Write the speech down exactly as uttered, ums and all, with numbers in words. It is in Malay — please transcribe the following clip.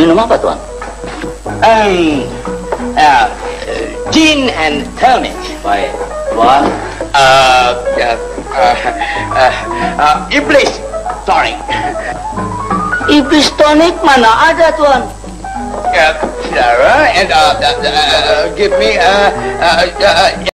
minum apa, Tuan? Um, uh, gin and tonic. Baik. Tuan? Uh, uh, uh, uh, uh, iblis tonic. Iblis tonic mana ada, Tuan? Uh, Sarah, and uh, uh, uh, give me uh, uh, uh,